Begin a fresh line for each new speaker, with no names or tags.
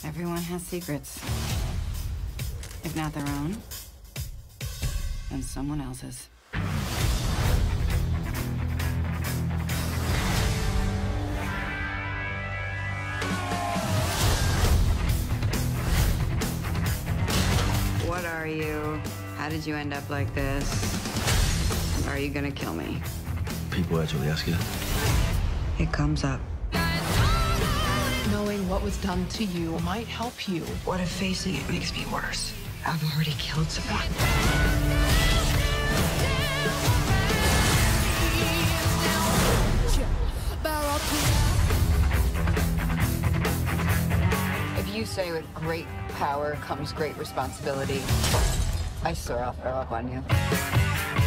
Everyone has secrets. If not their own, then someone else's. What are you? How did you end up like this? Are you gonna kill me?
People actually ask you.
It comes up.
Knowing what was done to you might help you.
What if facing it makes me worse? I've already killed someone. If you say with great power comes great responsibility, I swear I'll throw up on you.